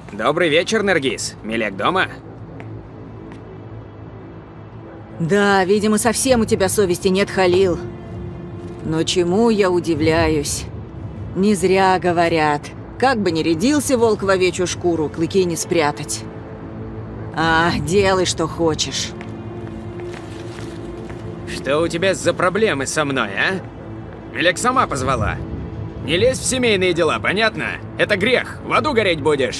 Добрый вечер, Нергиз. Милек дома? Да, видимо, совсем у тебя совести нет, Халил. Но чему я удивляюсь? Не зря говорят, как бы ни рядился волк в овечью шкуру, клыки не спрятать. Делай, что хочешь. Что у тебя за проблемы со мной, а? Милек сама позвала. Не лезь в семейные дела, понятно? Это грех, в аду гореть будешь.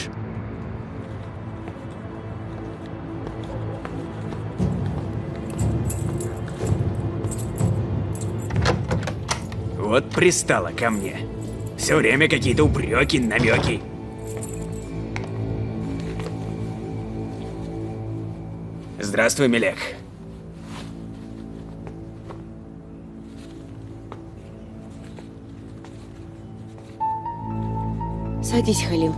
Вот пристала ко мне. Все время какие-то упреки, намеки. Здравствуй, Милек. Садись, Халил.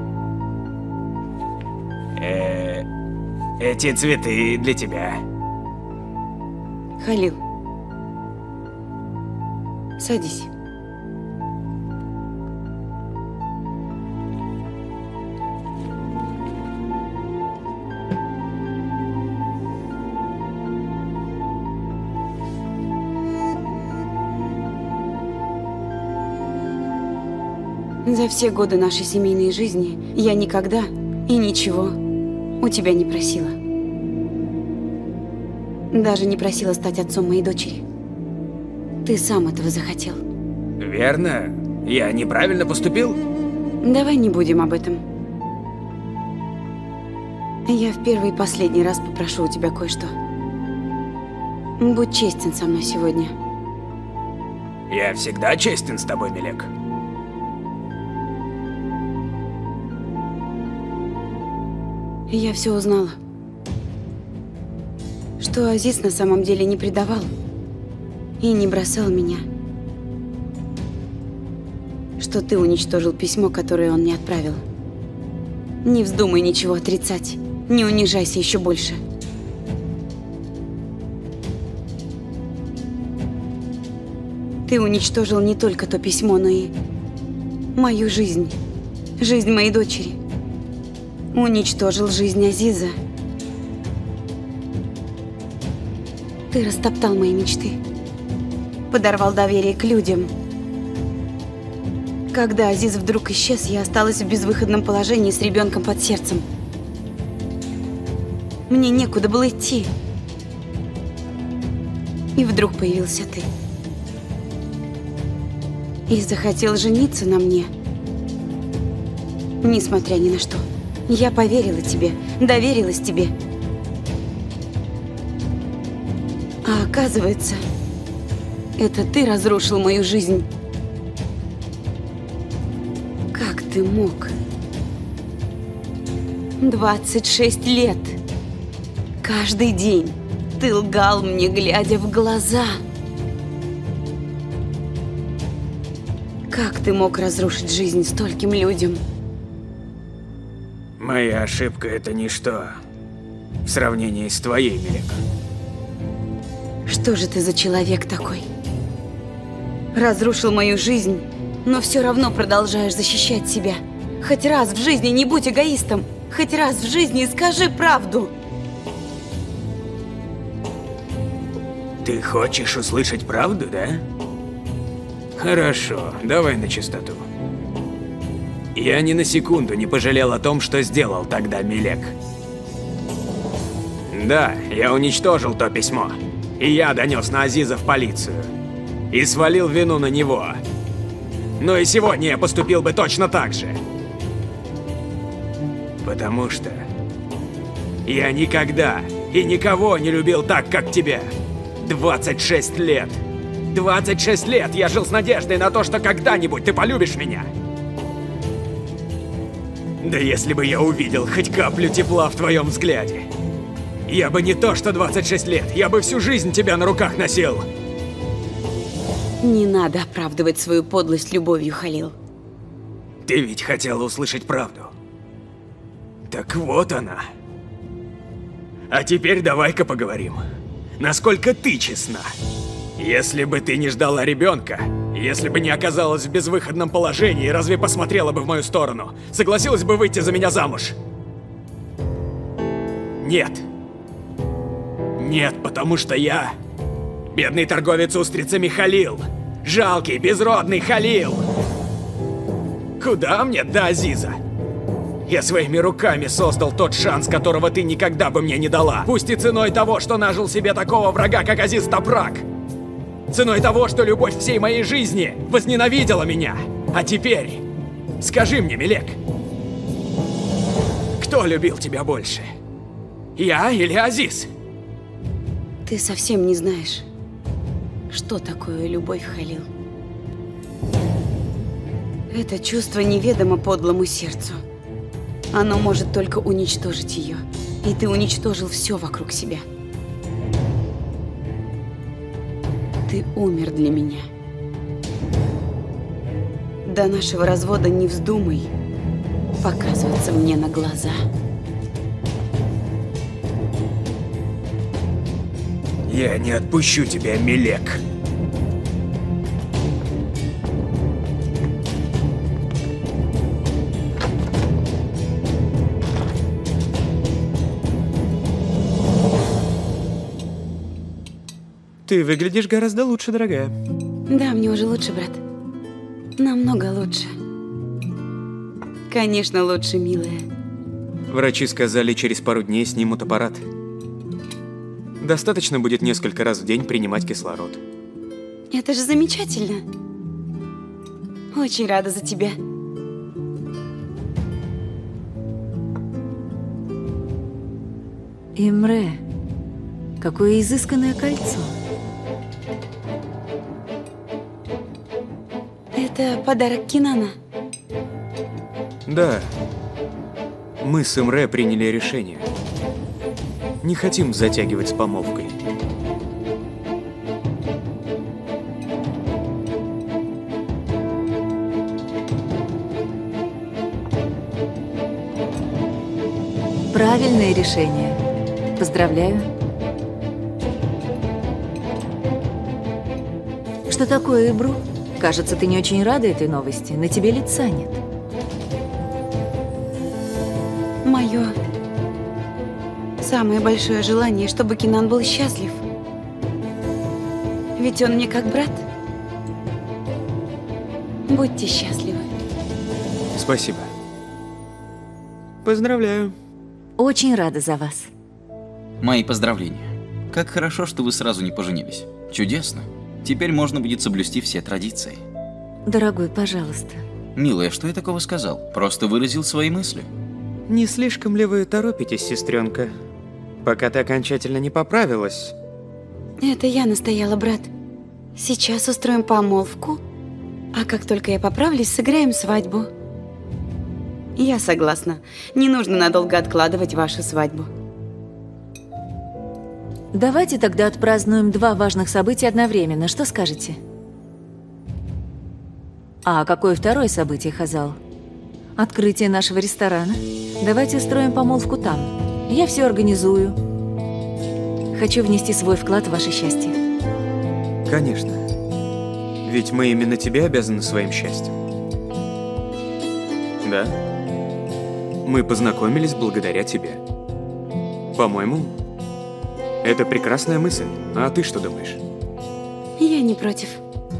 Эти цветы для тебя. Халил. Садись. За все годы нашей семейной жизни я никогда и ничего у тебя не просила. Даже не просила стать отцом моей дочери. Ты сам этого захотел. Верно? Я неправильно поступил? Давай не будем об этом. Я в первый и последний раз попрошу у тебя кое-что. Будь честен со мной сегодня. Я всегда честен с тобой, Милек. Я все узнала. Что Азиз на самом деле не предавал и не бросал меня. Что ты уничтожил письмо, которое он мне отправил. Не вздумай ничего отрицать. Не унижайся еще больше. Ты уничтожил не только то письмо, но и мою жизнь. Жизнь моей дочери. Уничтожил жизнь Азиза. Ты растоптал мои мечты. Подорвал доверие к людям. Когда Азиз вдруг исчез, я осталась в безвыходном положении с ребенком под сердцем. Мне некуда было идти. И вдруг появился ты. И захотел жениться на мне. Несмотря ни на что. Я поверила тебе, доверилась тебе. А оказывается, это ты разрушил мою жизнь. Как ты мог? 26 лет. Каждый день ты лгал мне, глядя в глаза. Как ты мог разрушить жизнь стольким людям? Моя ошибка — это ничто в сравнении с твоей, Милек. Что же ты за человек такой? Разрушил мою жизнь, но все равно продолжаешь защищать себя. Хоть раз в жизни не будь эгоистом. Хоть раз в жизни скажи правду. Ты хочешь услышать правду, да? Хорошо, давай на чистоту. Я ни на секунду не пожалел о том, что сделал тогда, Милек. Да, я уничтожил то письмо. И я донес на Азиза в полицию. И свалил вину на него. Но и сегодня я поступил бы точно так же. Потому что я никогда и никого не любил так, как тебя. 26 лет. 26 лет я жил с надеждой на то, что когда-нибудь ты полюбишь меня. Да если бы я увидел хоть каплю тепла в твоем взгляде, я бы не то что 26 лет, я бы всю жизнь тебя на руках носил. Не надо оправдывать свою подлость любовью, Халил. Ты ведь хотела услышать правду. Так вот она. А теперь давай-ка поговорим. Насколько ты честна? Если бы ты не ждала ребенка, Если бы не оказалась в безвыходном положении, разве посмотрела бы в мою сторону? Согласилась бы выйти за меня замуж? Нет. Нет, потому что я... бедный торговец устрицами Халил. Жалкий, безродный Халил. Куда мне до Азиза? Я своими руками создал тот шанс, которого ты никогда бы мне не дала. Пусть и ценой того, что нажил себе такого врага, как Азиз Топрак. Ценой того, что любовь всей моей жизни возненавидела меня. А теперь, скажи мне, Мелек, кто любил тебя больше? Я или Азиз? Ты совсем не знаешь, что такое любовь, Халил. Это чувство неведомо подлому сердцу. Оно может только уничтожить ее. И ты уничтожил все вокруг себя. Ты умер для меня. До нашего развода не вздумай показываться мне на глаза. Я не отпущу тебя, Мелек. Ты выглядишь гораздо лучше, дорогая. Да, мне уже лучше, брат. Намного лучше. Конечно, лучше, милая. Врачи сказали, через пару дней снимут аппарат. Достаточно будет несколько раз в день принимать кислород. Это же замечательно. Очень рада за тебя. Имре, какое изысканное кольцо. Это подарок Кинана. Да. Мы с Имре приняли решение. Не хотим затягивать с помолвкой. Правильное решение. Поздравляю. Что такое, Ибру? Кажется, ты не очень рада этой новости. На тебе лица нет. Мое самое большое желание, чтобы Кинан был счастлив. Ведь он мне как брат. Будьте счастливы. Спасибо. Поздравляю. Очень рада за вас. Мои поздравления. Как хорошо, что вы сразу не поженились. Чудесно. Теперь можно будет соблюсти все традиции. Дорогой, пожалуйста. Милая, что я такого сказал? Просто выразил свои мысли. Не слишком ли вы торопитесь, сестренка? Пока ты окончательно не поправилась. Это я настояла, брат. Сейчас устроим помолвку, а как только я поправлюсь, сыграем свадьбу. Я согласна. Не нужно надолго откладывать вашу свадьбу. Давайте тогда отпразднуем два важных события одновременно. Что скажете? А какое второе событие, Хазал? Открытие нашего ресторана. Давайте устроим помолвку там. Я все организую. Хочу внести свой вклад в ваше счастье. Конечно. Ведь мы именно тебе обязаны своим счастьем. Да? Мы познакомились благодаря тебе. По-моему, это прекрасная мысль. А ты что думаешь? Я не против.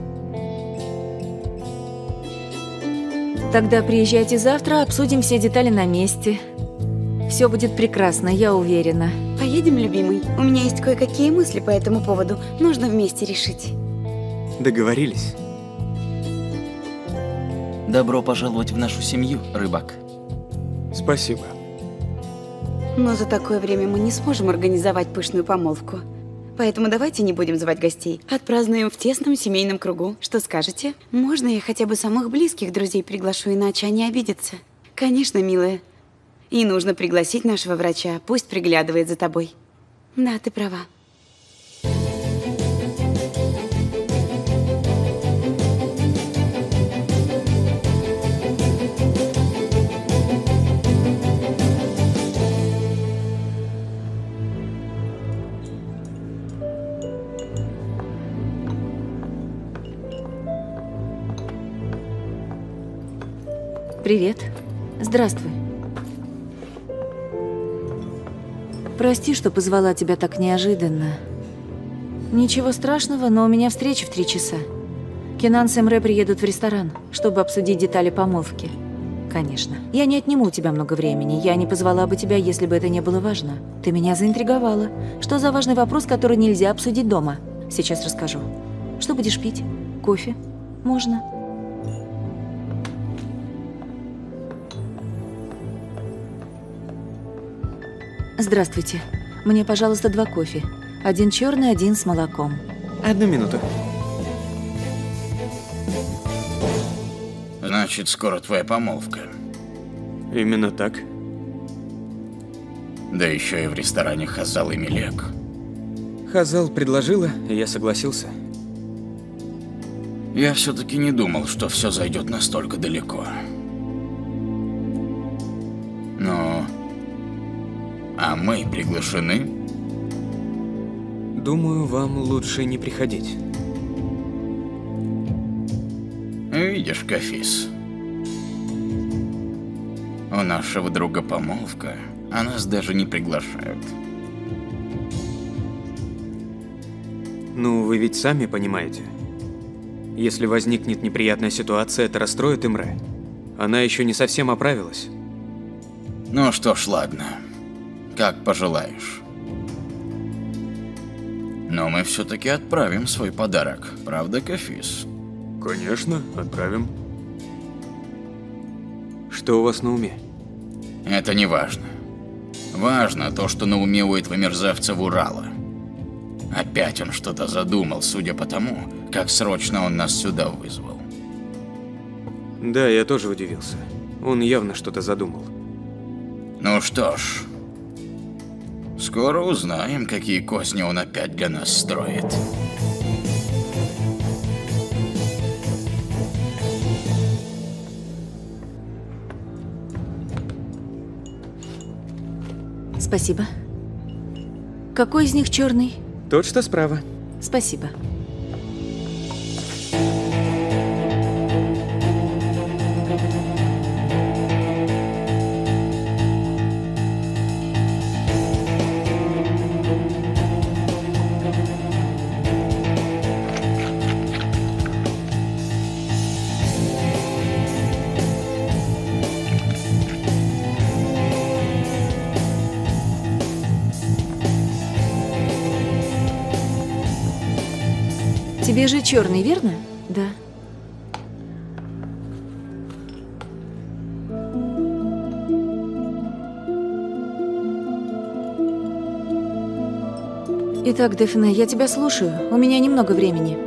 Тогда приезжайте завтра, обсудим все детали на месте. Все будет прекрасно, я уверена. Поедем, любимый? У меня есть кое-какие мысли по этому поводу. Нужно вместе решить. Договорились. Добро пожаловать в нашу семью, рыбак. Спасибо. Но за такое время мы не сможем организовать пышную помолвку. Поэтому давайте не будем звать гостей. Отпразднуем в тесном семейном кругу. Что скажете? Можно я хотя бы самых близких друзей приглашу, иначе они обидятся? Конечно, милая. И нужно пригласить нашего врача. Пусть приглядывает за тобой. Да, ты права. Привет. Здравствуй. Прости, что позвала тебя так неожиданно. Ничего страшного, но у меня встреча в 3 часа. Кенан с Эмре приедут в ресторан, чтобы обсудить детали помолвки. Конечно. Я не отниму у тебя много времени. Я не позвала бы тебя, если бы это не было важно. Ты меня заинтриговала. Что за важный вопрос, который нельзя обсудить дома? Сейчас расскажу. Что будешь пить? Кофе? Можно. Здравствуйте. Мне, пожалуйста, 2 кофе. 1 черный, 1 с молоком. 1 минуту. Значит, скоро твоя помолвка. Именно так. Да еще и в ресторане Хазал и Мелек. Хазал предложила, и я согласился. Я все-таки не думал, что все зайдет настолько далеко. Но... А мы приглашены? Думаю, вам лучше не приходить. Видишь, Кафис, у нашего друга помолвка, а нас даже не приглашают. Ну, вы ведь сами понимаете. Если возникнет неприятная ситуация, это расстроит Эмре. Она еще не совсем оправилась. Ну что ж, ладно. Как пожелаешь. Но мы все-таки отправим свой подарок, правда, Кафис? Конечно, отправим. Что у вас на уме? Это не важно. Важно то, что на уме у этого мерзавца Вурала. Опять он что-то задумал, судя по тому, как срочно он нас сюда вызвал. Да, я тоже удивился. Он явно что-то задумал. Ну что ж, скоро узнаем, какие козни он опять для нас строит. Спасибо. Какой из них черный? Тот, что справа. Спасибо. Тебе же черный, верно? Да. Итак, Дефне, я тебя слушаю. У меня немного времени.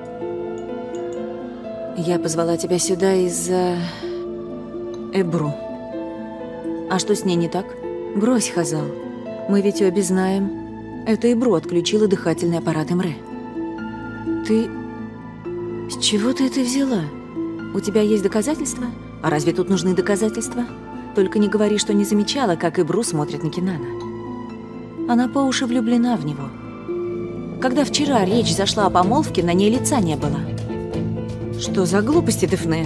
Я позвала тебя сюда из-за... Эбру. А что с ней не так? Брось, Хазал. Мы ведь обе знаем. Это Эбру отключила дыхательный аппарат Эмре. Ты... С чего ты это взяла? У тебя есть доказательства? А разве тут нужны доказательства? Только не говори, что не замечала, как Эбру смотрит на Кенана. Она по уши влюблена в него. Когда вчера речь зашла о помолвке, на ней лица не было. Что за глупости, Дефне?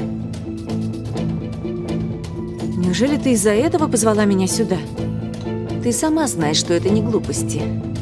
Неужели ты из-за этого позвала меня сюда? Ты сама знаешь, что это не глупости.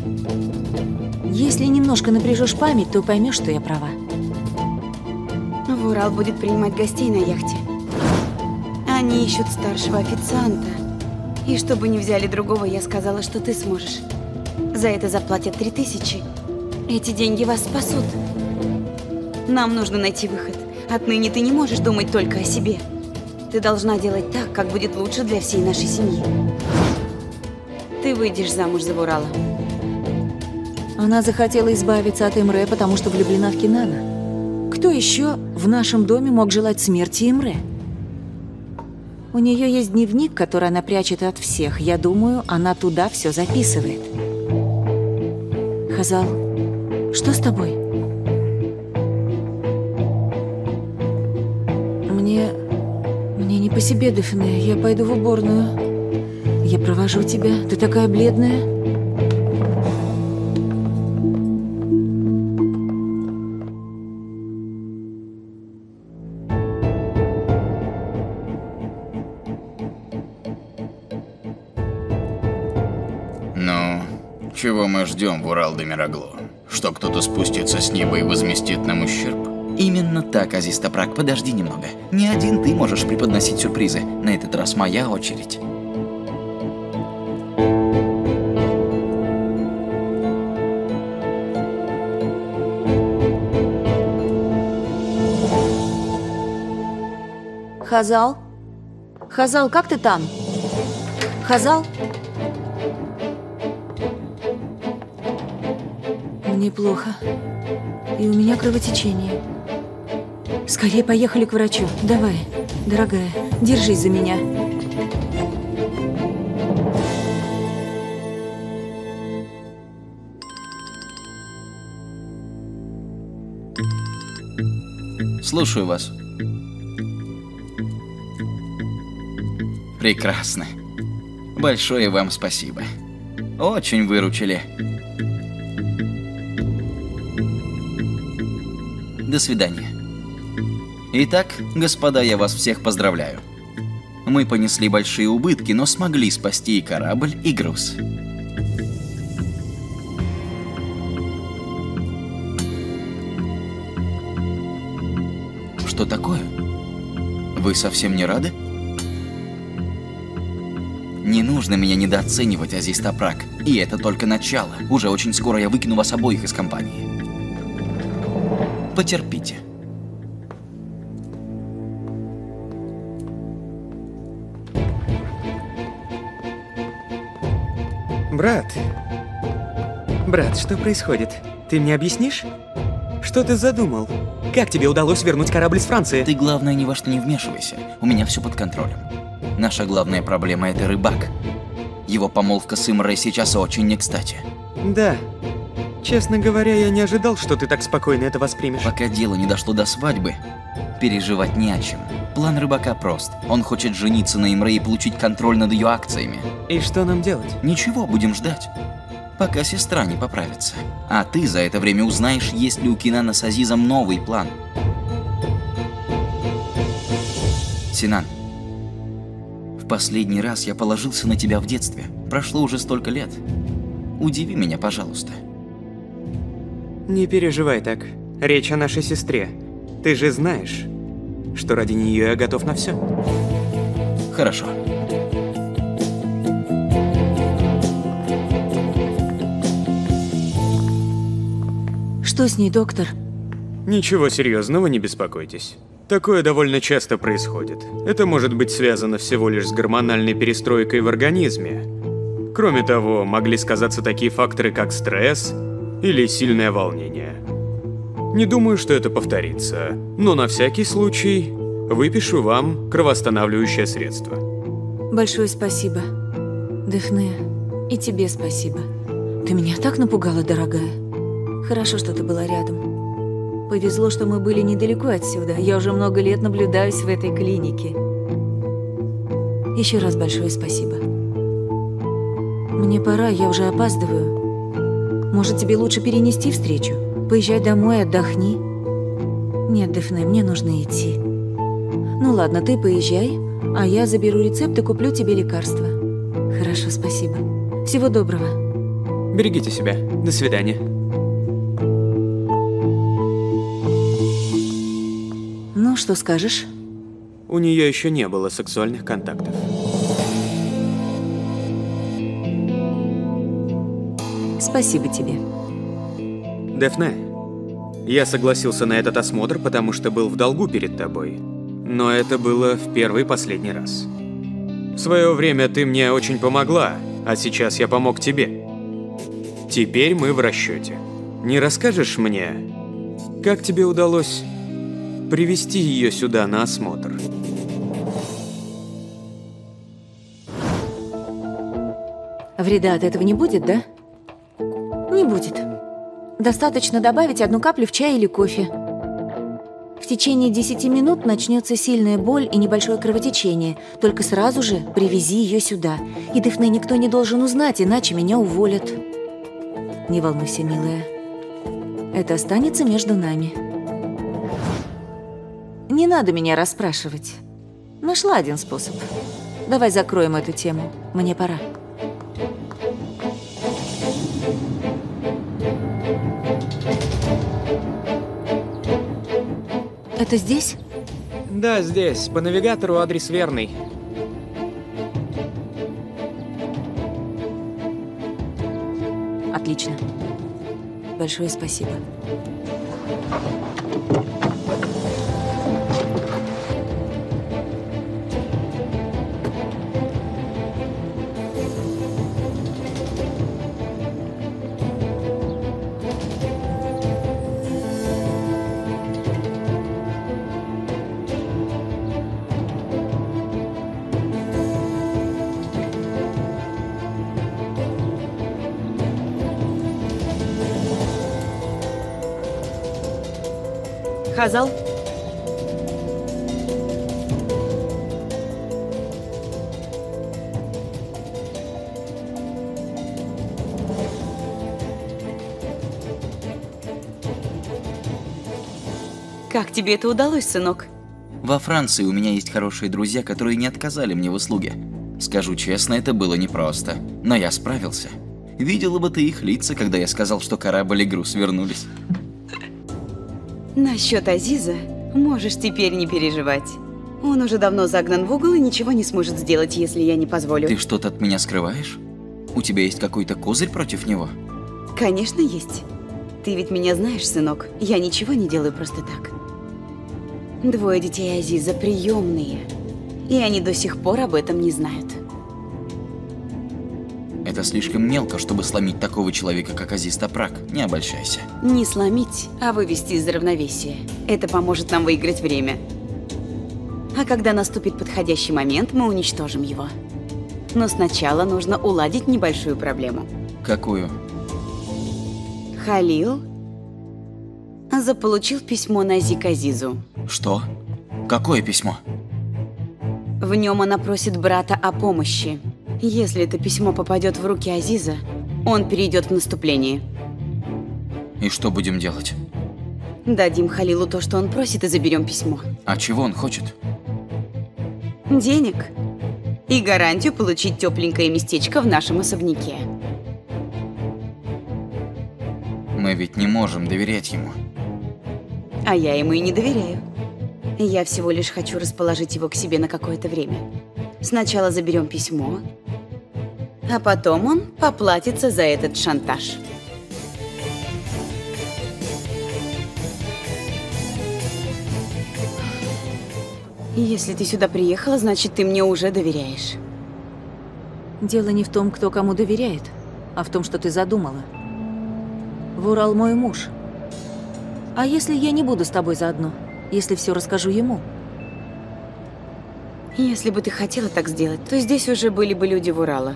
Если немножко напряжешь память, то поймешь, что я права. Вурал будет принимать гостей на яхте. Они ищут старшего официанта. И чтобы не взяли другого, я сказала, что ты сможешь. За это заплатят 3000. Эти деньги вас спасут. Нам нужно найти выход. Отныне ты не можешь думать только о себе. Ты должна делать так, как будет лучше для всей нашей семьи. Ты выйдешь замуж за Вурала. Она захотела избавиться от Эмре, потому что влюблена в Кенана. Кто еще в нашем доме мог желать смерти Эмре? У нее есть дневник, который она прячет от всех. Я думаю, она туда все записывает. Хазал, что с тобой? Мне не по себе, Дефне. Я пойду в уборную. Я провожу тебя. Ты такая бледная. Чего мы ждем в Урал-де-Мирагло? Что кто-то спустится с неба и возместит нам ущерб? Именно так, Азиз Топрак, подожди немного. Не один ты можешь преподносить сюрпризы. На этот раз моя очередь. Хазал? Хазал, как ты там? Хазал? Мне плохо. И у меня кровотечение. Скорее поехали к врачу. Давай, дорогая, держись за меня. Слушаю вас. Прекрасно. Большое вам спасибо. Очень выручили. До свидания. Итак, господа, я вас всех поздравляю. Мы понесли большие убытки, но смогли спасти и корабль, и груз. Что такое? Вы совсем не рады? Не нужно меня недооценивать, Азиз Топрак. И это только начало. Уже очень скоро я выкину вас обоих из компании. Потерпите. Брат, что происходит? Ты мне объяснишь? Что ты задумал? Как тебе удалось вернуть корабль из Франции? Ты, главное, ни во что не вмешивайся. У меня все под контролем. Наша главная проблема – это рыбак. Его помолвка с Имрой сейчас очень не кстати. Да. Честно говоря, я не ожидал, что ты так спокойно это воспримешь. Пока дело не дошло до свадьбы, переживать не о чем. План рыбака прост. Он хочет жениться на Имре и получить контроль над ее акциями. И что нам делать? Ничего, будем ждать, пока сестра не поправится. А ты за это время узнаешь, есть ли у Кинана с Азизом новый план. Синан, в последний раз я положился на тебя в детстве. Прошло уже столько лет. Удиви меня, пожалуйста. Не переживай так. Речь о нашей сестре. Ты же знаешь, что ради нее я готов на все. Хорошо. Что с ней, доктор? Ничего серьезного, не беспокойтесь. Такое довольно часто происходит. Это может быть связано всего лишь с гормональной перестройкой в организме. Кроме того, могли сказаться такие факторы, как стресс или сильное волнение. Не думаю, что это повторится, но на всякий случай выпишу вам кровоостанавливающее средство. Большое спасибо, Дэфне. И тебе спасибо. Ты меня так напугала, дорогая. Хорошо, что ты была рядом. Повезло, что мы были недалеко отсюда. Я уже много лет наблюдаюсь в этой клинике. Еще раз большое спасибо. Мне пора, я уже опаздываю. Может, тебе лучше перенести встречу? Поезжай домой, отдохни. Нет, Дэфне, мне нужно идти. Ну ладно, ты поезжай, а я заберу рецепт и куплю тебе лекарства. Хорошо, спасибо. Всего доброго. Берегите себя. До свидания. Ну, что скажешь? У нее еще не было сексуальных контактов. Спасибо тебе. Дэфне, я согласился на этот осмотр, потому что был в долгу перед тобой. Но это было в первый и последний раз. В свое время ты мне очень помогла, а сейчас я помог тебе. Теперь мы в расчете. Не расскажешь мне, как тебе удалось привести ее сюда на осмотр? Вреда от этого не будет, да? Не будет. Достаточно добавить 1 каплю в чай или кофе. В течение 10 минут начнется сильная боль и небольшое кровотечение. Только сразу же привези ее сюда. И Дэфне никто не должен узнать, иначе меня уволят. Не волнуйся, милая. Это останется между нами. Не надо меня расспрашивать. Нашла один способ. Давай закроем эту тему. Мне пора. Это здесь? Да, здесь. По навигатору адрес верный. Отлично. Большое спасибо. Хазал? Как тебе это удалось, сынок? Во Франции у меня есть хорошие друзья, которые не отказали мне в услуге. Скажу честно, это было непросто, но я справился. Видела бы ты их лица, когда я сказал, что корабль и груз вернулись. Насчет Азиза можешь теперь не переживать. Он уже давно загнан в угол и ничего не сможет сделать, если я не позволю. Ты что-то от меня скрываешь? У тебя есть какой-то козырь против него? Конечно, есть. Ты ведь меня знаешь, сынок. Я ничего не делаю просто так. 2 детей Азиза приемные, и они до сих пор об этом не знают. Это слишком мелко, чтобы сломить такого человека, как Азиз Топрак. Не обольщайся. Не сломить, а вывести из равновесия. Это поможет нам выиграть время. А когда наступит подходящий момент, мы уничтожим его. Но сначала нужно уладить небольшую проблему. Какую? Халил заполучил письмо Нази к Азизу. Что? Какое письмо? В нем она просит брата о помощи. Если это письмо попадет в руки Азиза, он перейдет в наступление. И что будем делать? Дадим Халилу то, что он просит, и заберем письмо. А чего он хочет? Денег. И гарантию получить тепленькое местечко в нашем особняке. Мы ведь не можем доверять ему. А я ему и не доверяю. Я всего лишь хочу расположить его к себе на какое-то время. Сначала заберем письмо, а потом он поплатится за этот шантаж. Если ты сюда приехала, значит, ты мне уже доверяешь. Дело не в том, кто кому доверяет, а в том, что ты задумала. Вурал мой муж. А если я не буду с тобой заодно? Если все расскажу ему? Если бы ты хотела так сделать, то здесь уже были бы люди Вурала.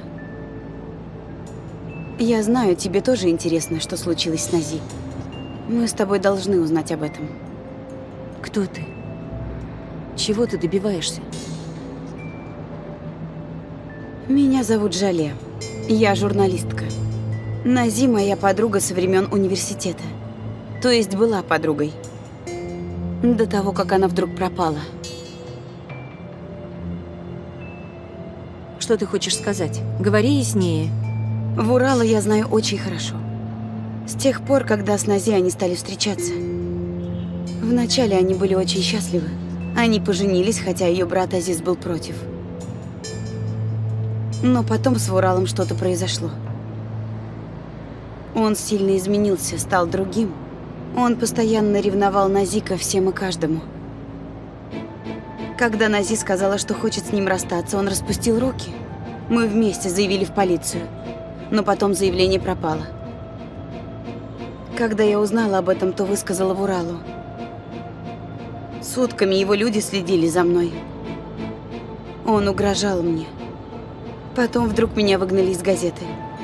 Я знаю, тебе тоже интересно, что случилось с Нази. Мы с тобой должны узнать об этом. Кто ты? Чего ты добиваешься? Меня зовут Жале. Я журналистка. Нази моя подруга со времен университета. То есть была подругой. До того, как она вдруг пропала. Что ты хочешь сказать? Говори яснее. Вурала я знаю очень хорошо. С тех пор, когда с Нази они стали встречаться. Вначале они были очень счастливы. Они поженились, хотя ее брат Азиз был против. Но потом с Вуралом что-то произошло. Он сильно изменился, стал другим. Он постоянно ревновал Нази ко всем и каждому. Когда Нази сказала, что хочет с ним расстаться, он распустил руки. Мы вместе заявили в полицию. Но потом заявление пропало. Когда я узнала об этом, то высказала Вуралу. Сутками его люди следили за мной. Он угрожал мне. Потом вдруг меня выгнали из газеты.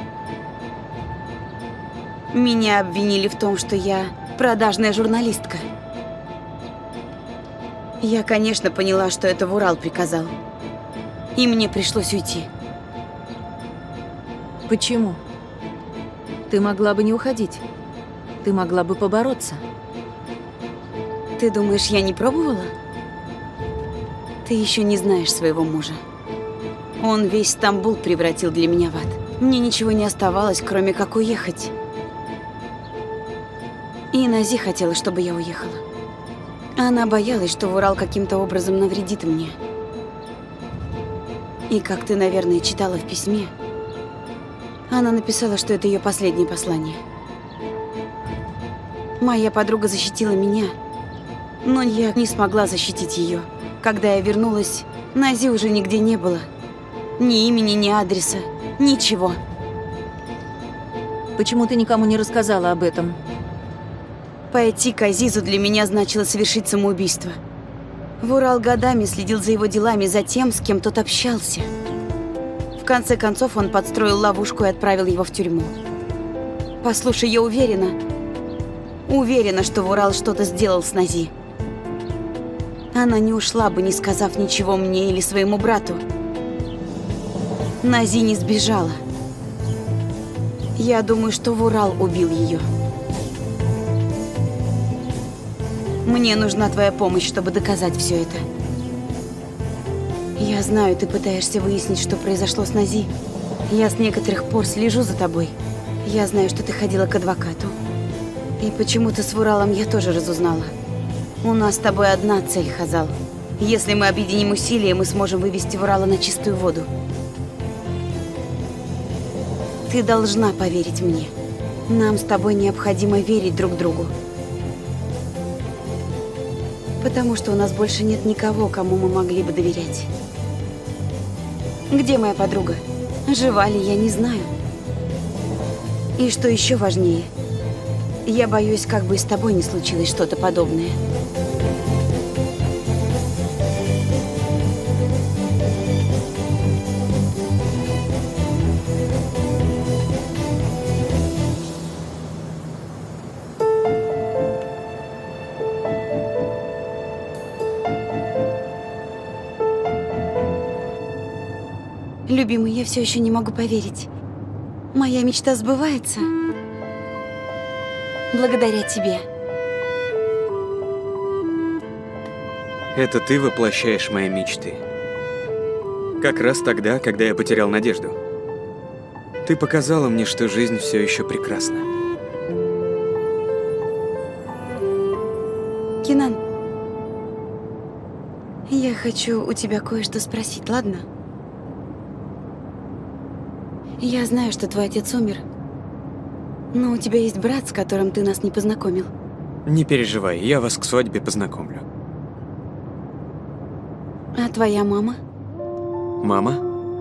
Меня обвинили в том, что я продажная журналистка. Я, конечно, поняла, что это Вурал приказал. И мне пришлось уйти. Почему? Ты могла бы не уходить. Ты могла бы побороться. Ты думаешь, я не пробовала? Ты еще не знаешь своего мужа. Он весь Стамбул превратил для меня в ад. Мне ничего не оставалось, кроме как уехать. И Нази хотела, чтобы я уехала. Она боялась, что Вурал каким-то образом навредит мне. И как ты, наверное, читала в письме, она написала, что это ее последнее послание. Моя подруга защитила меня, но я не смогла защитить ее. Когда я вернулась, Нази уже нигде не было. Ни имени, ни адреса, ничего. Почему ты никому не рассказала об этом? Пойти к Азизу для меня значило совершить самоубийство. Вурал годами следил за его делами, за тем, с кем тот общался. В конце концов, он подстроил ловушку и отправил его в тюрьму. Послушай, я уверена, что Вурал что-то сделал с Нази. Она не ушла бы, не сказав ничего мне или своему брату. Нази не сбежала. Я думаю, что Вурал убил ее. Мне нужна твоя помощь, чтобы доказать все это. Я знаю, ты пытаешься выяснить, что произошло с Нази. Я с некоторых пор слежу за тобой. Я знаю, что ты ходила к адвокату. И почему-то с Вуралом я тоже разузнала. У нас с тобой одна цель, Хазал. Если мы объединим усилия, мы сможем вывести Вурала на чистую воду. Ты должна поверить мне. Нам с тобой необходимо верить друг другу. Потому что у нас больше нет никого, кому мы могли бы доверять. Где моя подруга? Жива ли, я не знаю. И что еще важнее, я боюсь, как бы и с тобой не случилось что-то подобное. Любимый, я все еще не могу поверить. Моя мечта сбывается. Благодаря тебе. Это ты воплощаешь мои мечты. Как раз тогда, когда я потерял надежду. Ты показала мне, что жизнь все еще прекрасна. Кинан, я хочу у тебя кое-что спросить, ладно? Я знаю, что твой отец умер, но у тебя есть брат, с которым ты нас не познакомил. Не переживай, я вас к свадьбе познакомлю. А твоя мама? Мама?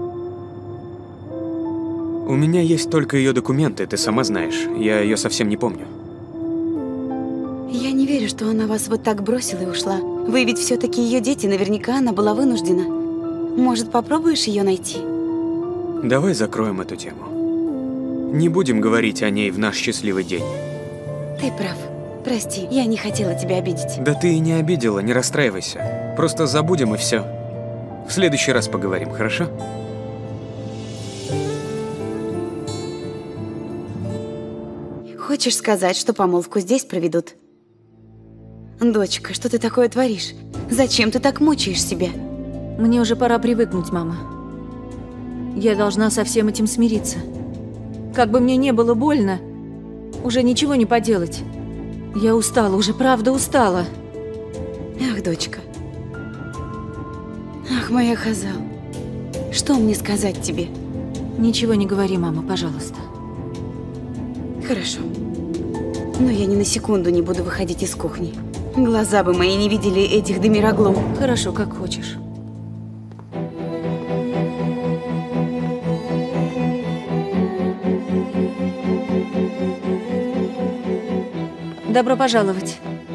У меня есть только ее документы, ты сама знаешь. Я ее совсем не помню. Я не верю, что она вас вот так бросила и ушла. Вы ведь все-таки ее дети, наверняка она была вынуждена. Может, попробуешь ее найти? Давай закроем эту тему. Не будем говорить о ней в наш счастливый день. Ты прав. Прости, я не хотела тебя обидеть. Да ты и не обидела, не расстраивайся. Просто забудем и все. В следующий раз поговорим, хорошо? Хочешь сказать, что помолвку здесь проведут? Дочка, что ты такое творишь? Зачем ты так мучаешь себя? Мне уже пора привыкнуть, мама. Я должна со всем этим смириться. Как бы мне не было больно, уже ничего не поделать. Я устала, уже правда устала. Ах, дочка. Ах, моя Хазал. Что мне сказать тебе? Ничего не говори, мама, пожалуйста. Хорошо. Но я ни на секунду не буду выходить из кухни. Глаза бы мои не видели этих Демироглу. Хорошо, как хочешь. Добро пожаловать.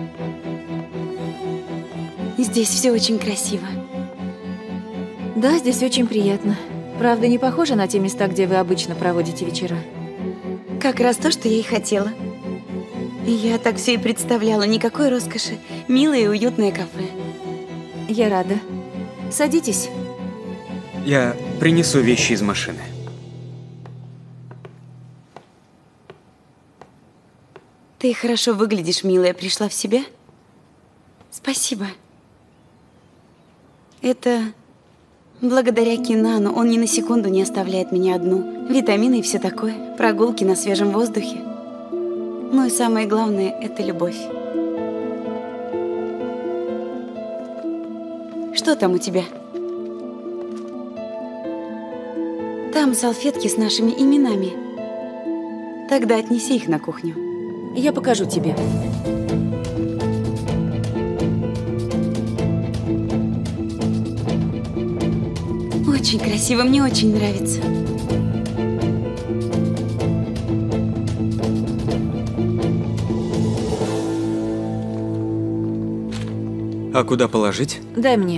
Здесь все очень красиво. Да, здесь очень приятно. Правда, не похоже на те места, где вы обычно проводите вечера. Как раз то, что я и хотела. Я так все и представляла. Никакой роскоши. Милое и уютное кафе. Я рада. Садитесь. Я принесу вещи из машины. Ты хорошо выглядишь, милая. Пришла в себя? Спасибо. Это благодаря Кинану. Он ни на секунду не оставляет меня одну. Витамины и все такое. Прогулки на свежем воздухе. Ну и самое главное – это любовь. Что там у тебя? Там салфетки с нашими именами. Тогда отнеси их на кухню. Я покажу тебе. Очень красиво, мне очень нравится. А куда положить? Дай мне.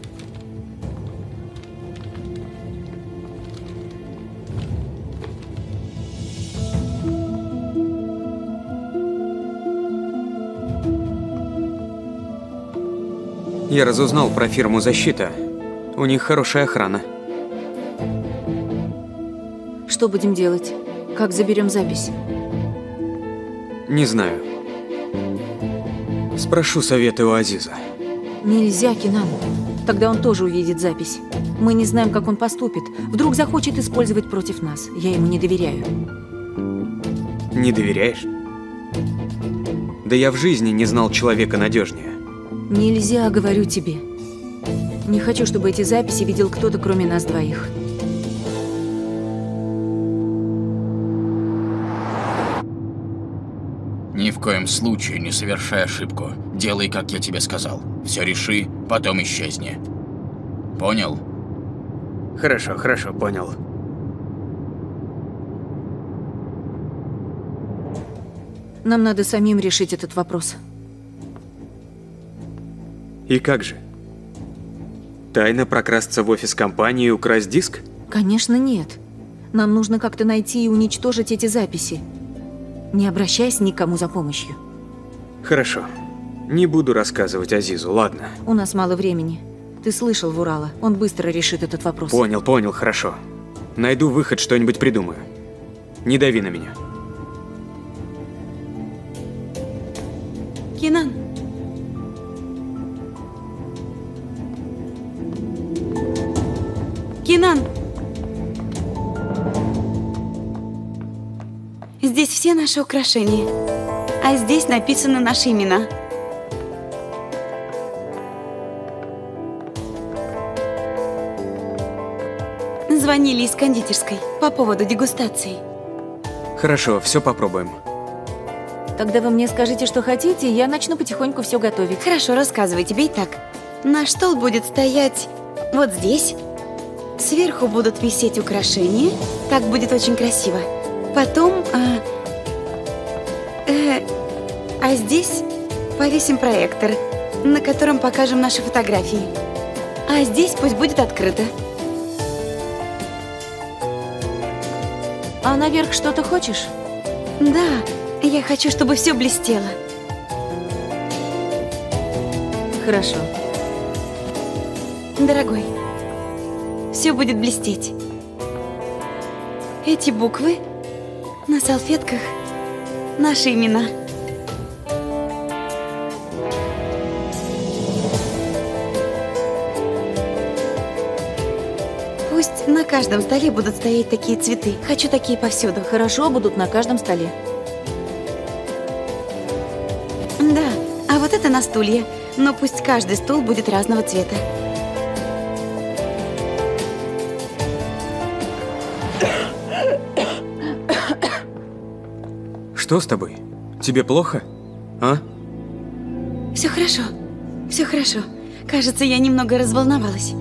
Я разузнал про фирму «Защита». У них хорошая охрана. Что будем делать? Как заберем запись? Не знаю. Спрошу совета у Азиза. Нельзя, Кинан. Тогда он тоже увидит запись. Мы не знаем, как он поступит. Вдруг захочет использовать против нас. Я ему не доверяю. Не доверяешь? Да я в жизни не знал человека надежнее. Нельзя, говорю тебе. Не хочу, чтобы эти записи видел кто-то, кроме нас двоих. Ни в коем случае не совершай ошибку. Делай, как я тебе сказал. Все реши, потом исчезни. Понял? Хорошо, хорошо, понял. Нам надо самим решить этот вопрос. И как же? Тайно прокрасться в офис компании и украсть диск? Конечно, нет. Нам нужно как-то найти и уничтожить эти записи. Не обращайся никому за помощью. Хорошо. Не буду рассказывать Азизу, ладно? У нас мало времени. Ты слышал Вурала. Он быстро решит этот вопрос. Понял, хорошо. Найду выход, что-нибудь придумаю. Не дави на меня. Кинан. Кинан. Здесь все наши украшения. А здесь написаны наши имена. Звонили из кондитерской по поводу дегустации. Хорошо, все попробуем. Тогда вы мне скажите, что хотите, и я начну потихоньку все готовить. Хорошо, рассказывай тебе и так. Наш стол будет стоять вот здесь. Сверху будут висеть украшения. Так будет очень красиво. Потом... А здесь повесим проектор, на котором покажем наши фотографии. А здесь пусть будет открыто. А наверх что-то хочешь? Да, я хочу, чтобы все блестело. Хорошо. Дорогой, все будет блестеть. Эти буквы на салфетках — наши имена. Пусть на каждом столе будут стоять такие цветы. Хочу такие повсюду. Хорошо, будут на каждом столе. Да, а вот это на стулья. Но пусть каждый стул будет разного цвета. Что с тобой? Тебе плохо? А? Все хорошо. Все хорошо. Кажется, я немного разволновалась.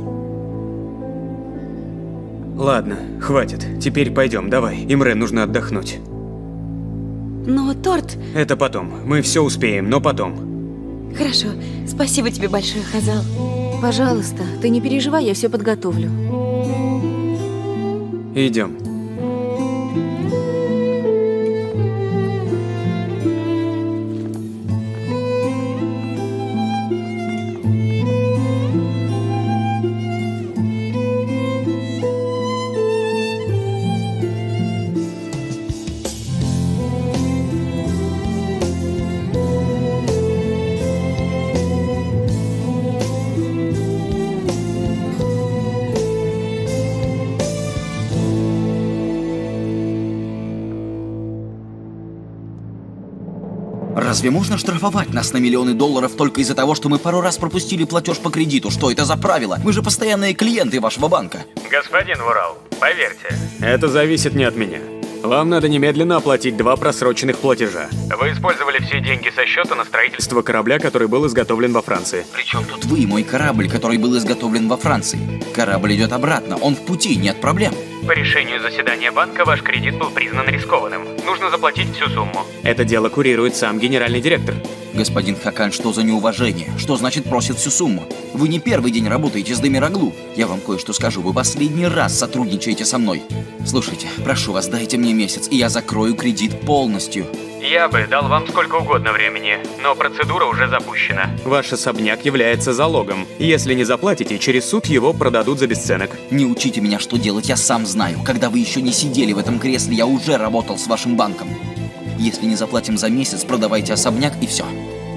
Ладно, хватит. Теперь пойдем, давай. Имре нужно отдохнуть. Но торт... Это потом. Мы все успеем, но потом. Хорошо. Спасибо тебе большое, Хазал. Пожалуйста, ты не переживай, я все подготовлю. Идем. Разве можно штрафовать нас на миллионы долларов только из-за того, что мы пару раз пропустили платеж по кредиту? Что это за правило? Мы же постоянные клиенты вашего банка. Господин Урал, поверьте. Это зависит не от меня. Вам надо немедленно оплатить 2 просроченных платежа. Вы использовали все деньги со счета на строительство. Корабля, который был изготовлен во Франции. Причем тут вы, мой корабль, который был изготовлен во Франции? Корабль идет обратно, он в пути, нет проблем. По решению заседания банка ваш кредит был признан рискованным. Нужно заплатить всю сумму. Это дело курирует сам генеральный директор. Господин Хакан, что за неуважение? Что значит просит всю сумму? Вы не первый день работаете с Демираглу. Я вам кое-что скажу, вы последний раз сотрудничаете со мной. Слушайте, прошу вас, дайте мне месяц, и я закрою кредит полностью. Я бы дал вам сколько угодно времени, но процедура уже запущена. Ваш особняк является залогом. Если не заплатите, через суд его продадут за бесценок. Не учите меня, что делать, я сам знаю. Когда вы еще не сидели в этом кресле, я уже работал с вашим банком. Если не заплатим за месяц, продавайте особняк и все.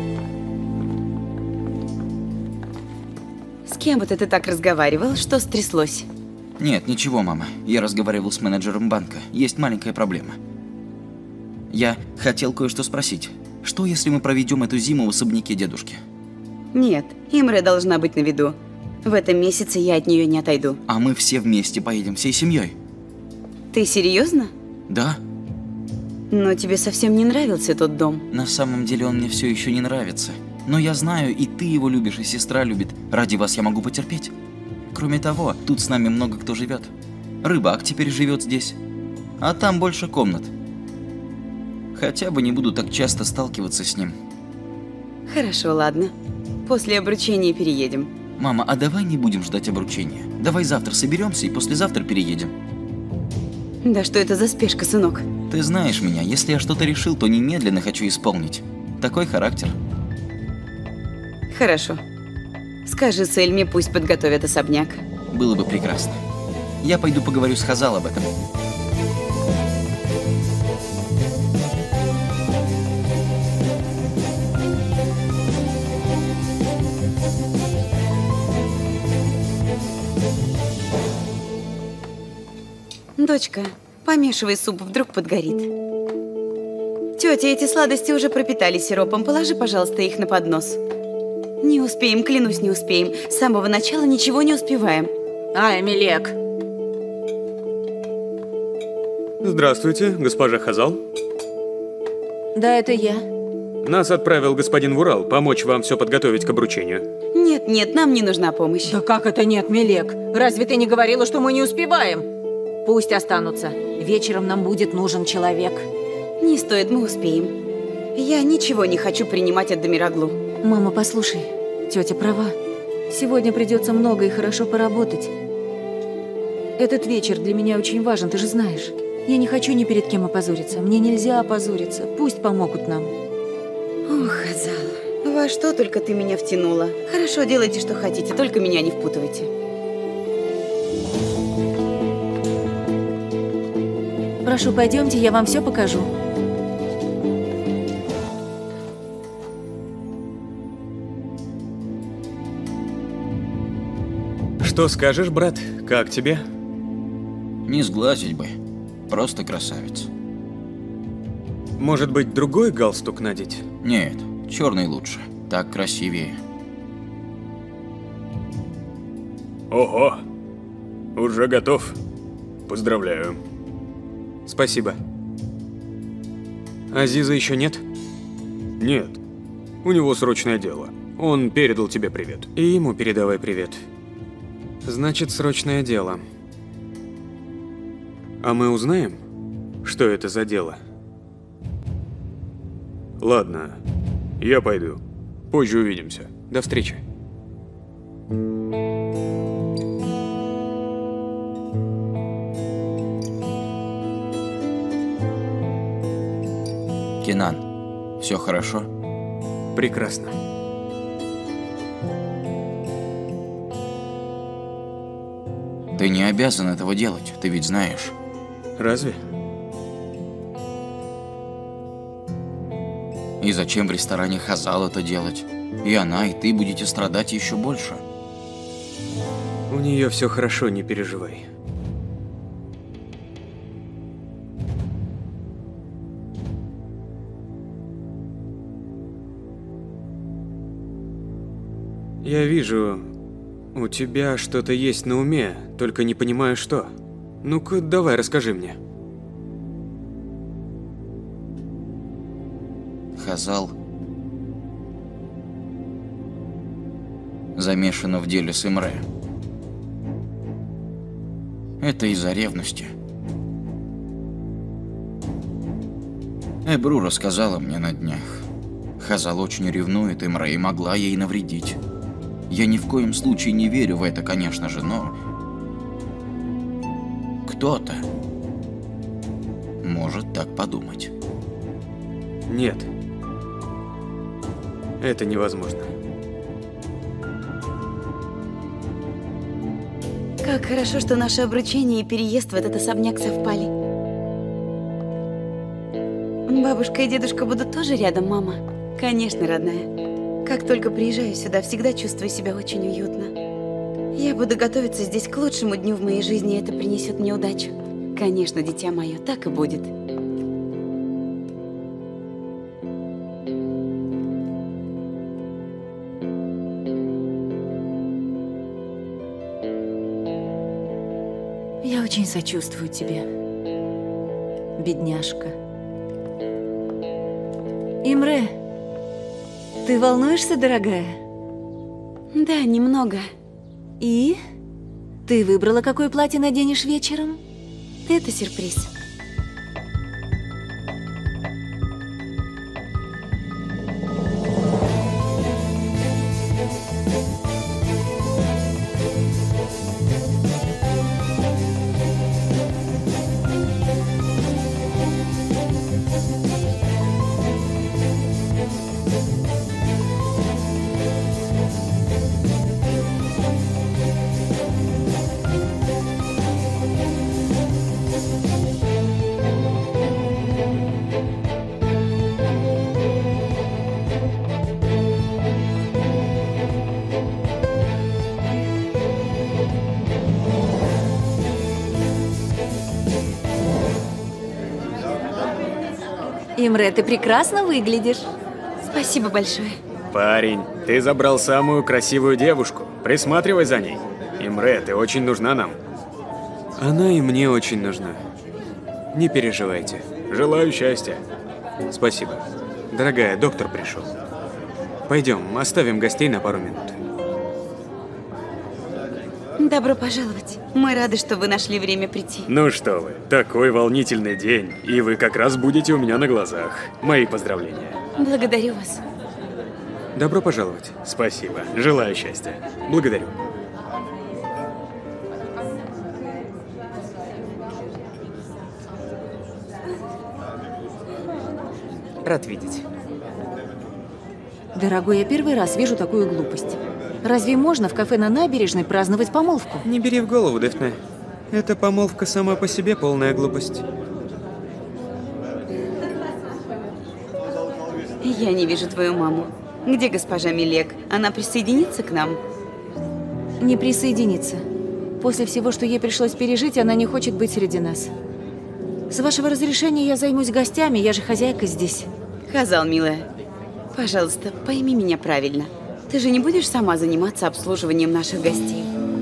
С кем это ты так разговаривал? Что стряслось? Нет, ничего, мама. Я разговаривал с менеджером банка. Есть маленькая проблема. Я хотел кое-что спросить. Что, если мы проведем эту зиму в особняке дедушки? Нет, Имре должна быть на виду. В этом месяце я от нее не отойду. А мы все вместе поедем, всей семьей. Ты серьезно? Да, Но тебе совсем не нравился тот дом. на самом деле он мне все еще не нравится. Но я знаю, и ты его любишь, и сестра любит. Ради вас я могу потерпеть. Кроме того, тут с нами много кто живет. Рыбак теперь живет здесь. А там больше комнат. Хотя бы не буду так часто сталкиваться с ним. Хорошо, ладно. После обручения переедем. Мама, а давай не будем ждать обручения. Давай завтра соберемся и послезавтра переедем. Да что это за спешка, сынок? Ты знаешь меня, если я что-то решил, то немедленно хочу исполнить. Такой характер. Хорошо. Скажи Сельме, пусть подготовят особняк. Было бы прекрасно. Я пойду поговорю с Хазал об этом. Дочка, помешивай суп, вдруг подгорит. Тетя, эти сладости уже пропитали сиропом. Положи, пожалуйста, их на поднос. Не успеем, клянусь, не успеем. С самого начала ничего не успеваем. Эмилек. Здравствуйте, госпожа Хазал. Да, это я. Нас отправил господин Вурал помочь вам все подготовить к обручению. Нет, нет, нам не нужна помощь. Да как это нет, Милек? Разве ты не говорила, что мы не успеваем? Пусть останутся. Вечером нам будет нужен человек. Не стоит, мы успеем. Я ничего не хочу принимать от Демираглу. Мама, послушай, тетя права. Сегодня придется много и хорошо поработать. Этот вечер для меня очень важен, ты же знаешь. Я не хочу ни перед кем опозориться. Мне нельзя опозориться. Пусть помогут нам. Ох, Хазал, во что только ты меня втянула. Хорошо, делайте, что хотите, только меня не впутывайте. Прошу, пойдемте, я вам все покажу. Что скажешь, брат? Как тебе? Не сглазить бы. Просто красавец. Может быть, другой галстук надеть? Нет, черный лучше. Так красивее. Ого! Уже готов. Поздравляю. Спасибо. Азиза еще нет? Нет, у него срочное дело. Он передал тебе привет. И ему передавай привет. Значит, срочное дело. А мы узнаем, что это за дело? Ладно, я пойду. Позже увидимся. До встречи. Кенан, все хорошо? Прекрасно. Ты не обязан этого делать, ты ведь знаешь. Разве? И зачем в ресторане Хазал это делать? И она, и ты будете страдать еще больше. У нее все хорошо, не переживай. Я вижу, у тебя что-то есть на уме, только не понимаю что. Ну-ка, давай, расскажи мне. Хазал замешана в деле с Имре. Это из-за ревности. Эбру рассказала мне на днях. Хазал очень ревнует Имре и могла ей навредить. Я ни в коем случае не верю в это, конечно же, но... кто-то может так подумать. Нет. Это невозможно. Как хорошо, что наше обручение и переезд в этот особняк совпали. Бабушка и дедушка будут тоже рядом, мама? Конечно, родная. Как только приезжаю сюда, всегда чувствую себя очень уютно. Я буду готовиться здесь к лучшему дню в моей жизни, и это принесет мне удачу. Конечно, дитя мое, так и будет. Я очень сочувствую тебе, бедняжка. Имре, ты волнуешься, дорогая? Да, немного. И? Ты выбрала, какое платье наденешь вечером? Это сюрприз. Имре, ты прекрасно выглядишь. Спасибо большое. Парень, ты забрал самую красивую девушку. Присматривай за ней. Имре, ты очень нужна нам. Она и мне очень нужна. Не переживайте. Желаю счастья. Спасибо. Дорогая, доктор пришел. Пойдем, оставим гостей на пару минут. Добро пожаловать. Мы рады, что вы нашли время прийти. Ну что вы, такой волнительный день, и вы как раз будете у меня на глазах. Мои поздравления. Благодарю вас. Добро пожаловать. Спасибо. Желаю счастья. Благодарю. Рад видеть. Дорогой, я первый раз вижу такую глупость. Разве можно в кафе на набережной праздновать помолвку? Не бери в голову, Дефне. Эта помолвка сама по себе полная глупость. Я не вижу твою маму. Где госпожа Милек? Она присоединится к нам? Не присоединится. После всего, что ей пришлось пережить, она не хочет быть среди нас. С вашего разрешения я займусь гостями, я же хозяйка здесь. Хазал, милая, пожалуйста, пойми меня правильно. Ты же не будешь сама заниматься обслуживанием наших гостей?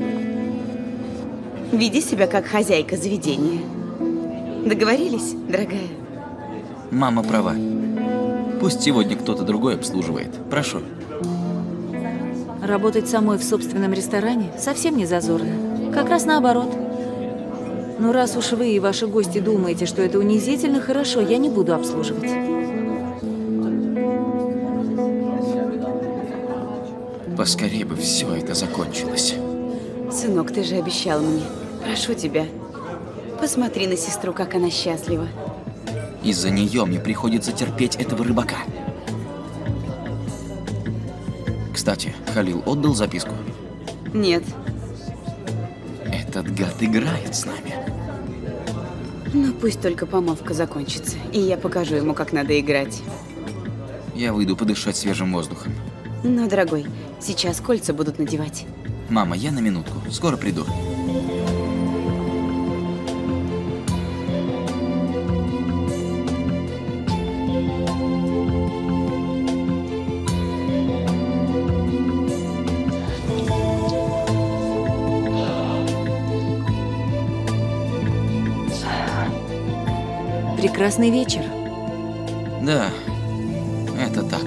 Веди себя как хозяйка заведения. Договорились, дорогая? Мама права. Пусть сегодня кто-то другой обслуживает. Прошу. Работать самой в собственном ресторане совсем не зазорно. Как раз наоборот. Но раз уж вы и ваши гости думаете, что это унизительно, хорошо, я не буду обслуживать. Поскорее бы все это закончилось. Сынок, ты же обещал мне. Прошу тебя, посмотри на сестру, как она счастлива. Из-за нее мне приходится терпеть этого рыбака. Кстати, Халил отдал записку? Нет, Этот гад играет с нами. но пусть только помолвка закончится, и я покажу ему, как надо играть. Я выйду подышать свежим воздухом. Но, дорогой, сейчас кольца будут надевать. Мама, я на минутку. Скоро приду. прекрасный вечер. Да, это так.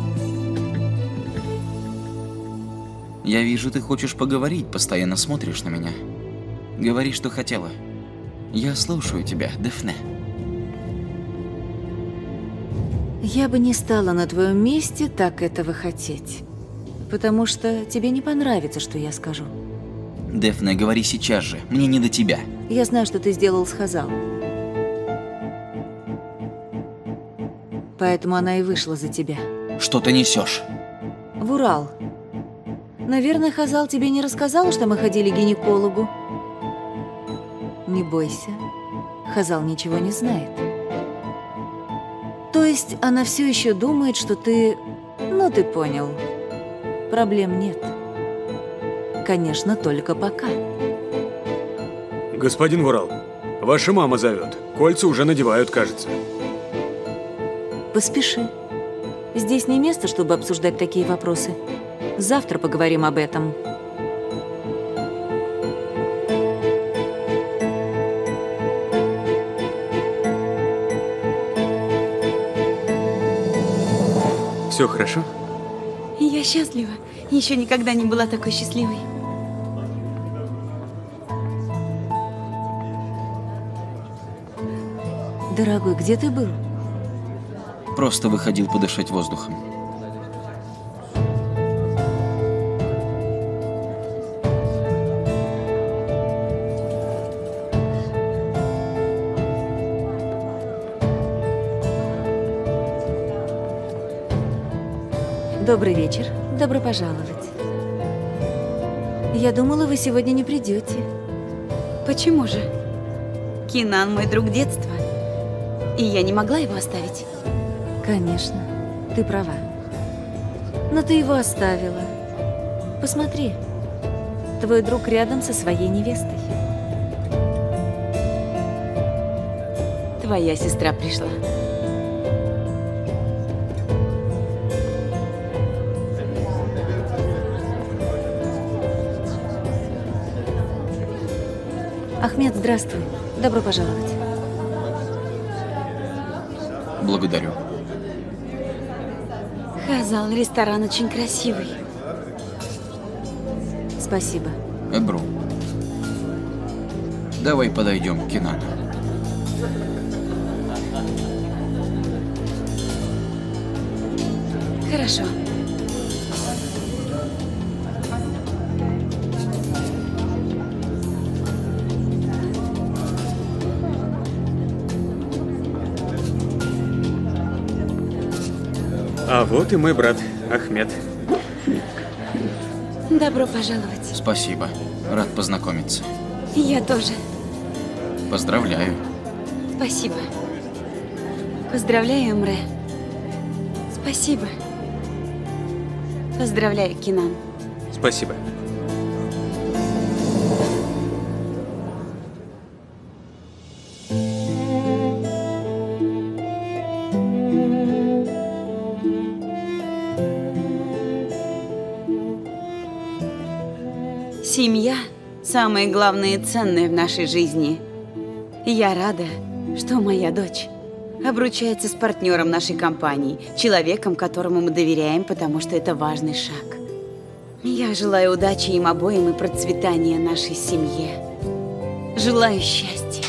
Я вижу, ты хочешь поговорить, постоянно смотришь на меня. Говори, что хотела. Я слушаю тебя, Дефне. Я бы не стала на твоем месте так этого хотеть. Потому что тебе не понравится, что я скажу. Дефне, говори сейчас же. Мне не до тебя. Я знаю, что ты сделал с Хазал. Поэтому она и вышла за тебя. Что ты несешь? В Урал. Наверное, Хазал тебе не рассказала, что мы ходили к гинекологу? Не бойся. Хазал ничего не знает. То есть она все еще думает, что ты... Ну, ты понял. Проблем нет. Конечно, только пока. Господин Вурал, ваша мама зовет. Кольца уже надевают, кажется. Поспеши. Здесь не место, чтобы обсуждать такие вопросы. Завтра поговорим об этом. Все хорошо? Я счастлива. Еще никогда не была такой счастливой. Дорогой, где ты был? Просто выходил подышать воздухом. Добрый вечер. Добро пожаловать. Я думала, вы сегодня не придете. Почему же? Кинан мой друг детства. И я не могла его оставить. Конечно, ты права. Но ты его оставила. Посмотри, твой друг рядом со своей невестой. Твоя сестра пришла. Ахмед, здравствуй. Добро пожаловать. Благодарю. Хазал, ресторан очень красивый. Спасибо. Эбру, давай подойдем к Кинану. Хорошо. А вот и мой брат Ахмед. Добро пожаловать. Спасибо. Рад познакомиться. Я тоже. Поздравляю. Спасибо. Поздравляю, Эмре. Спасибо. Поздравляю, Кинан. Спасибо. Семья – самое главное и ценное в нашей жизни. И я рада, что моя дочь обручается с партнером нашей компании, человеком, которому мы доверяем, потому что это важный шаг. Я желаю удачи им обоим и процветания нашей семье. Желаю счастья.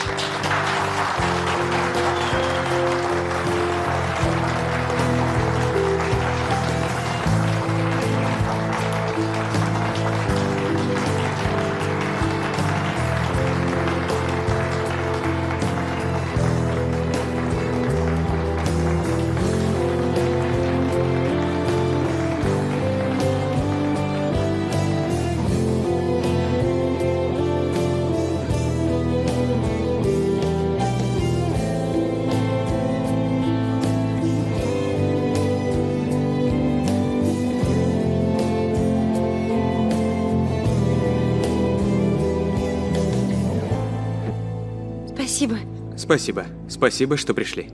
Спасибо. Спасибо. Спасибо, что пришли.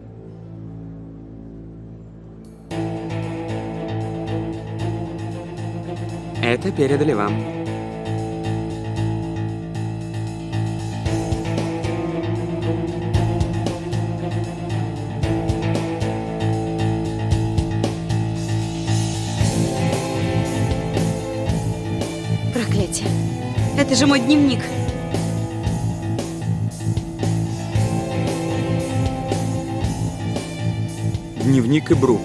Это передали вам. Это же мой дневник. Дневник Ибру.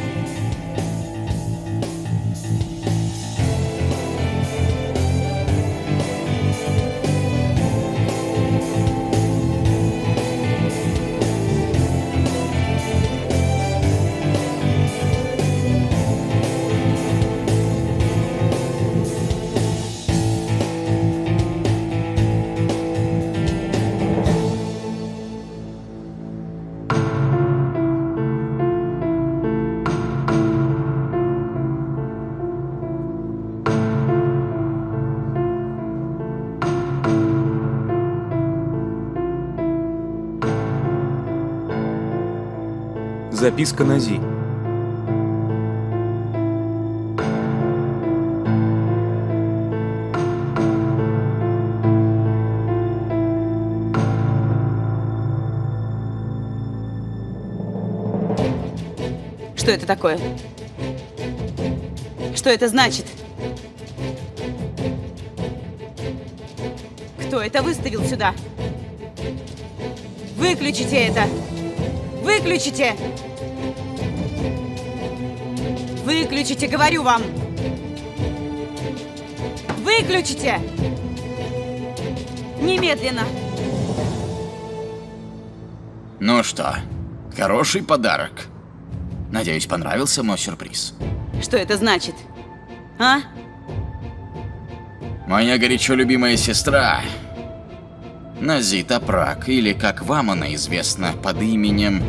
Записка Нази. Что это такое? Что это значит? Кто это выставил сюда? Выключите это! Выключите! Выключите, говорю вам! Выключите! Немедленно! Ну что, хороший подарок. Надеюсь, понравился мой сюрприз. Что это значит? А? Моя горячо любимая сестра, Нази Топрак, или как вам она известна под именем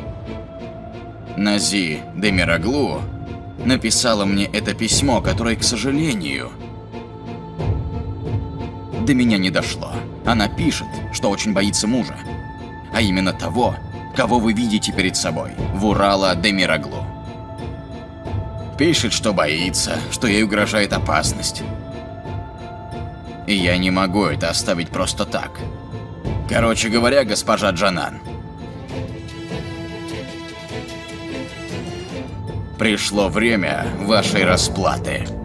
Нази Демираглу, написала мне это письмо, которое, к сожалению, до меня не дошло. Она пишет, что очень боится мужа, а именно того, кого вы видите перед собой, Вурала Демираглу. Пишет, что боится, что ей угрожает опасность. И я не могу это оставить просто так. Короче говоря, госпожа Джанан, пришло время вашей расплаты.